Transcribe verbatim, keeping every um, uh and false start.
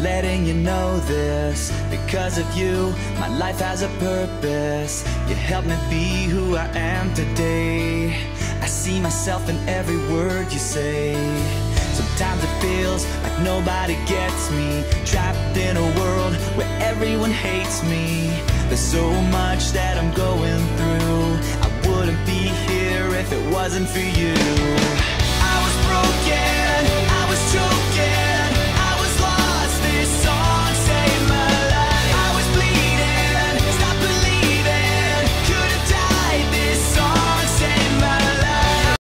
letting you know this. Because of you, my life has a purpose. You helped me be who I am today. I see myself in every word you say. Sometimes it feels like nobody gets me, trapped in a world where everyone hates me. There's so much that I'm going through. I wouldn't be here if it wasn't for you.